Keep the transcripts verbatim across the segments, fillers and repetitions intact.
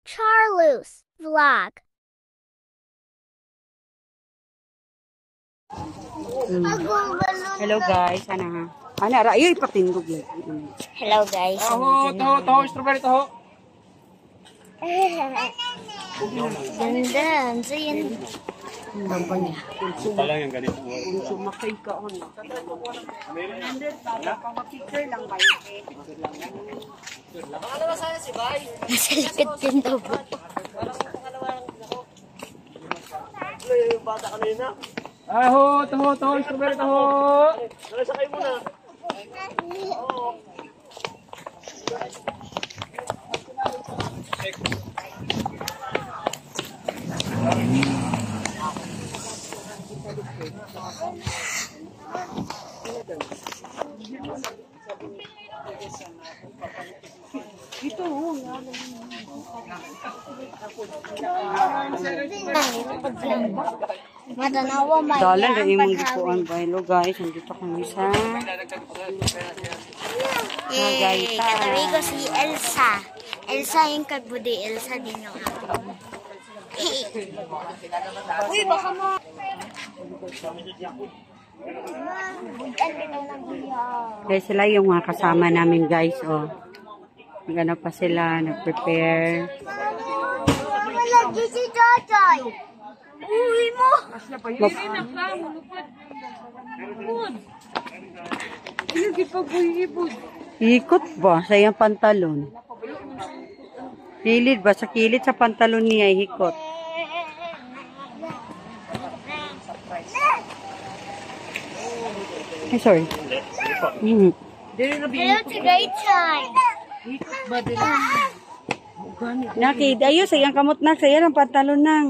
Charlus Vlog. Hmm. Hello guys, ana. Ana ra ay patindog yan. Hello guys. Taho, taho, taho, strawberry taho. Ganda, so yun. Tampon niya. Pala yung ganito. Punso makay ka on. Nasa likod din daw. Taho, taho, taho, strawberry taho. Nalasakay muna. Ito oh. Madanawa may Dalan na yung gipuan ba. Hello guys, nandito kami sa Yay! Katabi ko si Elsa. Elsa yung kabudi. Elsa din yung ako. Uy, baka mo. Guys, sila yung mga kasama namin guys oh. Nagano pa sila, nag-prepare. Wala di si Jojoy. Uy mo. Ikot ba sa iyang pantalon? Kilid ba? Sa kilid sa pantalon niya, ikot. Ay, sorry. Mm. Hello to great time. Nakid, ayos, sa iyang kamot na, sa iyang pantalon nang.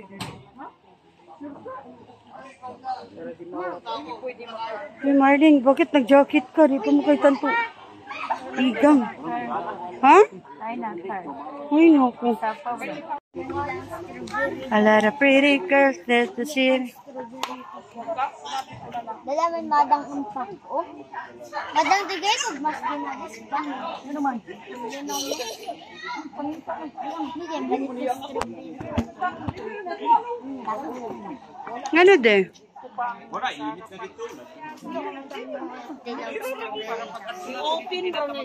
Hey Marlene, bakit nag-jacket ka? Di pa mo kayo tanto. Igang. Ha? Uy, naku. A lot of pretty girls there's to see. Dalaman madang umpak. Oh. Madang tigay pag mas ginagis pa. Ano man? Ano de? Wala, init na dito. Open daw na.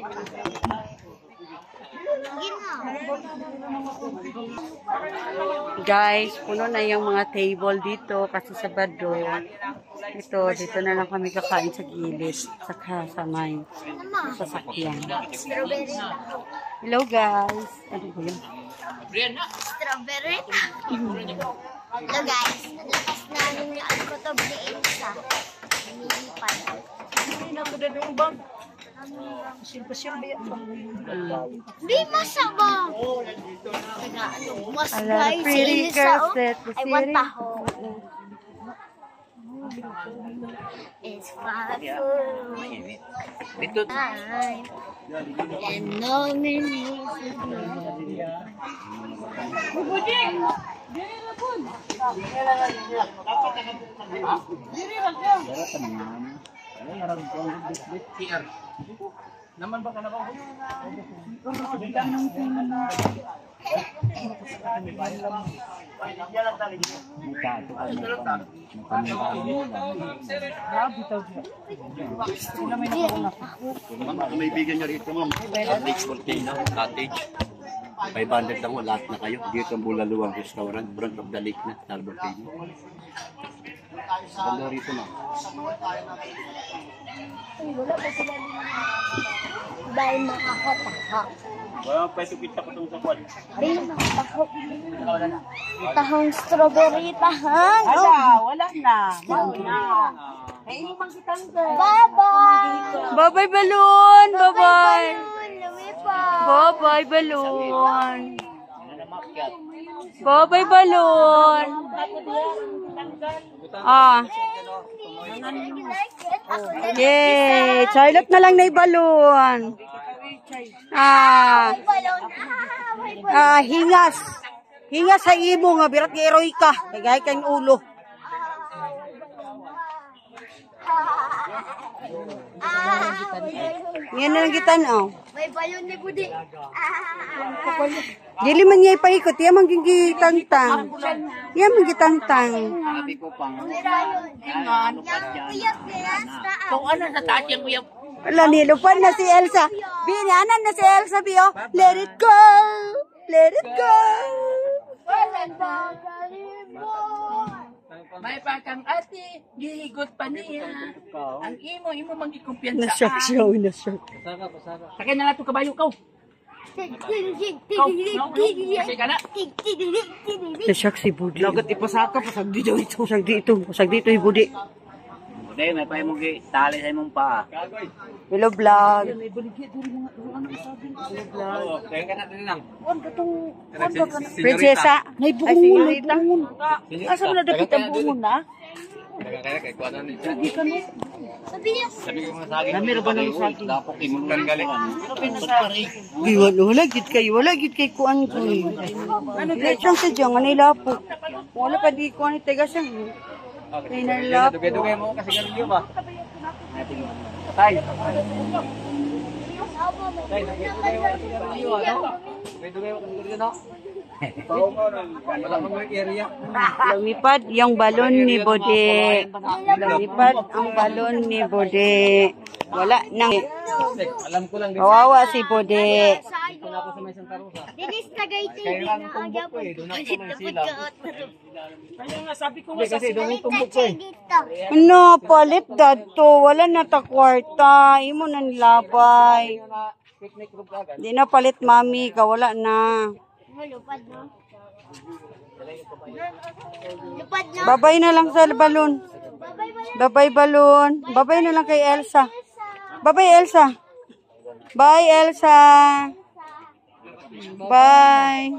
Guys, puno na yung mga table dito kasi Sabado. Ito, dito na lang kami kakain sa gilid. Saka sa may sasakyan. Strawberry. Hello guys. Ano ba yun? Strawberry. Hello guys. Nalakas namin yung alkotob ni Elsa. Nililipan. Di masama. Mas A lot of guys, pretty Elsa, girls oh. that the I want city. taho. It's fun food. Time. And no music. Naman ba ka na ba? Ma'am, may bigyan nyo rito, ma'am. Cottage container, cottage. five hundred lang mo, lahat na kayo. Dito ang Bulaluang Restaurant, front of the lake na, Harbor Cay. Ganda rito, ma'am. Wala pa sila dahil makakataha. Wala, pwede kita ko itong sabuan. Dahil makataho. Tahong strawberry, tahan. Wala, wala na. Bye-bye. Bye-bye balloon. Bye-bye. Lumipa. Bye-bye balloon. Bye-bye balloon. Ah. Yay! Charlotte na lang na ibalon. Ah. Ah, hingas. Hingas sa imo nga birat nga eroika. Kagay kang ulo. Ah. Yan na lang kitanaw. May balon ni Budi. Dili man niya ipaikot. Yan man gitang-tang. Yan man gitang-tang. Sabi ko pang, Yang uyap niya sa Kung ano sa taas yung uyap. Wala, nilupad na si Elsa. Binanan na si Elsa, Bio. Let it go. Let it go. May pakang ate, gihigot pa niya. Ang imo, imo manggikumpiyansa. Na-shock siya. Na-shock. Sakay na nga ito kabayo ka. Kasi ka na. Na-shock si Budi. Lagat ipasaka. Pasag dito ito. Pasag dito. Pasag dito yung Budi. Hindi, may pa yung tali sa imong paa. Hello, vlog. Prinsesa. Ay, senyorita. Asa mo na dapat ang bungon na? Sabi niya, Namiro ba ng saging? Dapok imulan galing. Ay, wala, wala, git kayo. Wala, git kay kuan ko. Ano, git siyang sadyang, anay lapo. Wala pa di kuan, itaga siya. Ay, nalapo. Dugay-dugay mo kasi ganun yun ba? Tay. Tay, dugay-dugay mo kasi ganun yun, ano? Dugay-dugay mo kasi ganun yun, no? Wala mo yung area. Lumipad yung balon ni Bode. Lumipad ang balon ni Bode. Wala nang. Alam ko lang din. Kawawa si Bode. Dito na ako sa may Santa Rosa. dinis tagay T V Kaya lang na tumbok ko eh. Doon ako sa may sila. Kaya nga sabi ko Hindi kasi doon yung tumbok ko eh. dito. Ano, palit dato. Wala na ta kwarta. Imo na nilabay. Picnic group agad. Di na palit mami. Kawala na. Lupad no? Lupad no? Babay na lang sa balon. Babay balon. Babay na lang kay Elsa. Babay Elsa. Bye Elsa. Bye.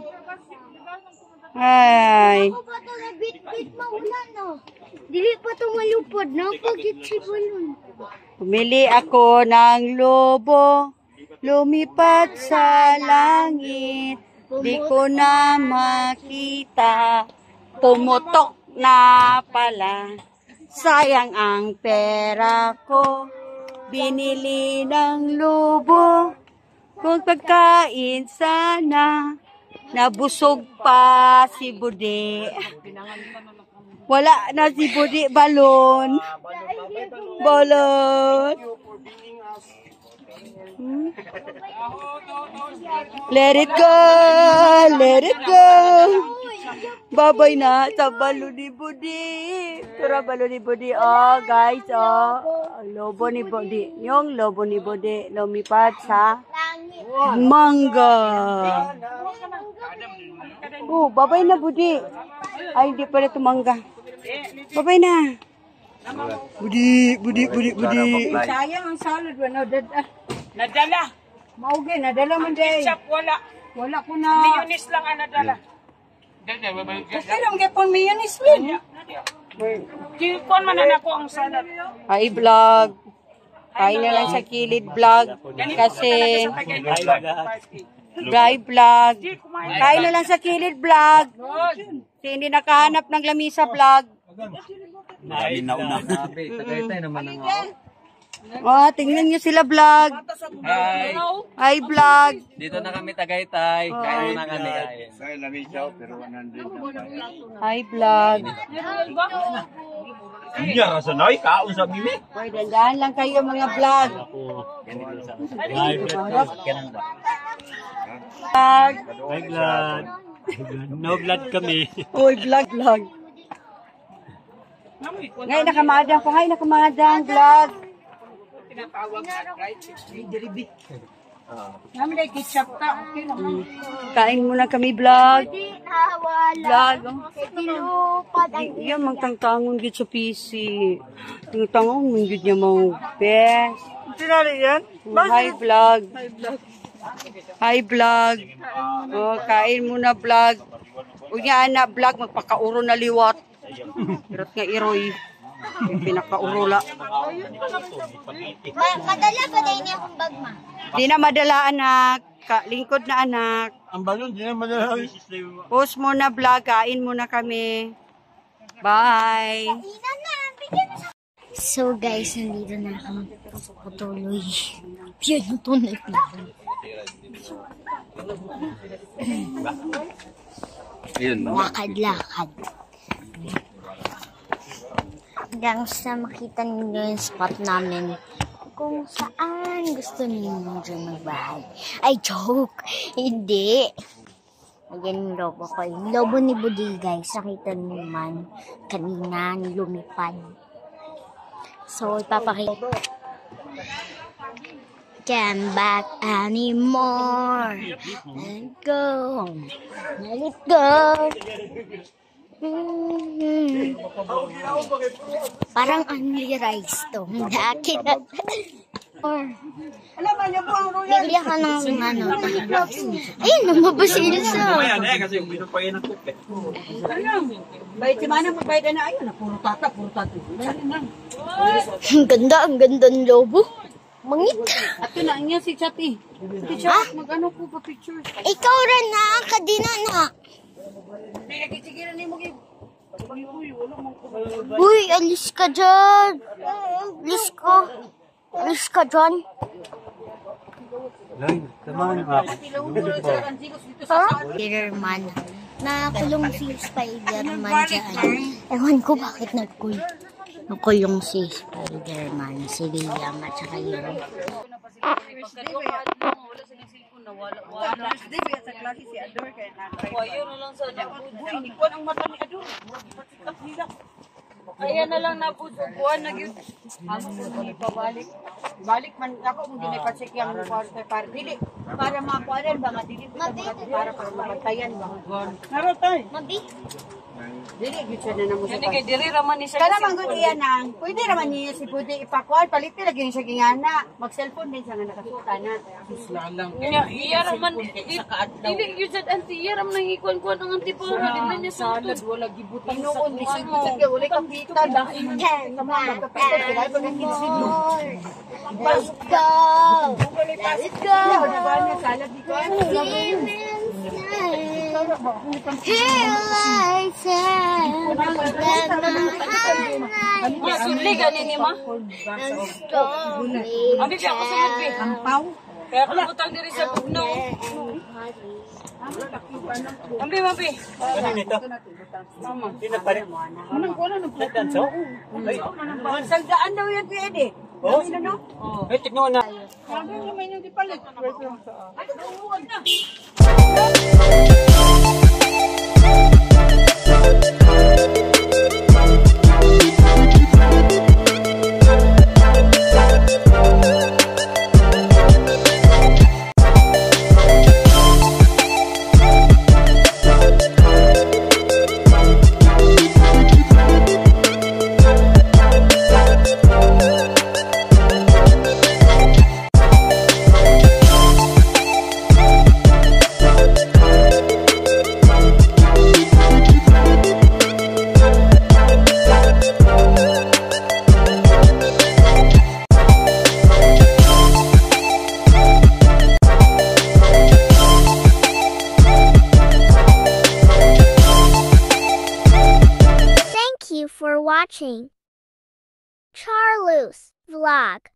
Hi. Ako ba ito na bit-bit maulan no? Dili pa ito malupad no? Pagit si balon. Pumili ako ng lobo. Lumipad sa langit. Di ko na makita. Pumutok na pala. Sayang ang pera ko. Binili ng lobo. Kung pagkain sana. Nabusog pa si Budi. Wala na si Budi. Balon. Balon. Hmm? Let it go. Let it go. Babay na sa balon ni Budi. Tura balon ni Budi. Oh, guys, oh. Ang lobo ni Budi. Yung lobo ni Budi. Lumipad sa mangga. Oh, babay na Budi. Ay, hindi pala tumangga. Babay na. Budi, Budi, Budi, Budi. sayang ang salad. Nadala. Nadala. Maugi, nadala man day. Ketchup wala. Wala ko na. Mayonnaise lang ang nadala. Kasi lang gapon mayonnaise din. Kikon man na ako ang salad. Ay, vlog. Kain na lang sa kilid vlog. Kasi, dry vlog. Kain na lang sa kilid vlog. Kasi hindi nakahanap ng lamisa vlog. Marami na una. Tagaytay naman ang ako. Oh, tingnan niyo sila vlog. Hi. Ay, vlog. Dito na kami Tagaytay. Kain na kami. Kaya lang isaw, pero one hundred na. Ay, vlog. Iya, rasa noy, kaon sa mimi. Hoy, dandahan lang kayo mga vlog. Vlog. May blood. No blood kami. Uy, vlog, vlog. Ngayon nakamadang ko. Ngayon nakamadang vlog. Namin ay ketchup ta. Okay naman. Kain muna kami vlog. Di nawala. Vlog. oh. Lupad ang Di- Yan, magtangtangon gid sa P C. Yung tangon, mong gid niya mga best. Tinari yan? Hi, vlog. Hi, vlog. Oh, kain muna, vlog. Unya, anak, vlog, magpakauro na liwat. Hirot nga iroy. Yung pinakaurula. Ma madala pa dahil niya akong bag ma. Di na madala, anak. Ka lingkod na, anak. Ang balon, di na madala. Post muna, vlog. Kain muna kami. Bye. Ina na, bigyan mo sa So guys, nandito na ako patuloy. Yun yung tunay plan. Ayun, Lakad-lakad. Hanggang sa makita ninyo yung spot namin kung saan gusto ninyo dyan magbahay. Ay, joke! Hindi! Ayan yung lobo ko. Yung lobo ni Budi, guys. Nakita niyo naman kanina lumipad. So, ipapakita. Can't back anymore. Let go. Let it go. Mm-hmm. Parang only rice to. Daki na. Bigli ako ng ano. Ayun, lumabas si Ilsa. Kasi yung binupayin ng kupe. Bayad si Mana, magbayad na ayun. Puro tata, puro tata. Ang ganda, ang ganda ng lobo. Mangit. At yun na, niya si Chati. Si Chat, mag-ano po pa pictures. Ikaw rin na, kadina na. Uy, alis ka dyan. Alis ka. Alis ka dyan. Spider-Man. Nakulong si Spider-Man dyan. Ewan ko bakit nagkulong. Nakulong si Spider-Man, si Liam at saka yun. Ayan na lang na po buwan na yun. Amo ko ni pabalik. Balik man ako kung di may pa-check yung kwarto para dili para makuha ba nga dili para para para mabantayan ba. Narotay. Mabi? Dili gyud siya na namo sa. Kaya diri raman ni siya. Kana man gud iyan nang. Pwede raman niya si Budi ipakuan palit lagi ni siya gingana. Mag-cellphone din siya nga nakasuta na. Kaya iya raman dili gyud sad anti iya raman nang ikuan-kuan ang anti po na din niya sa Salad wala gibutang sa kuan mo. Sige uli kang kita dahil Can back kaya pag anymore. Let's go. Let it go. Salad di ko. Here lights and Masuli gani ni ma. Abi siya ko sa magbi. Ampaw. Kaya ko butang diri sa bugno. Ambi mabi. Manang ko na nang saldaan daw yan kuya Ede. Oh, no? Eh, tignan na. Sabi mo may nang dipalit. Ano huwag na. For watching Charlus Vlog.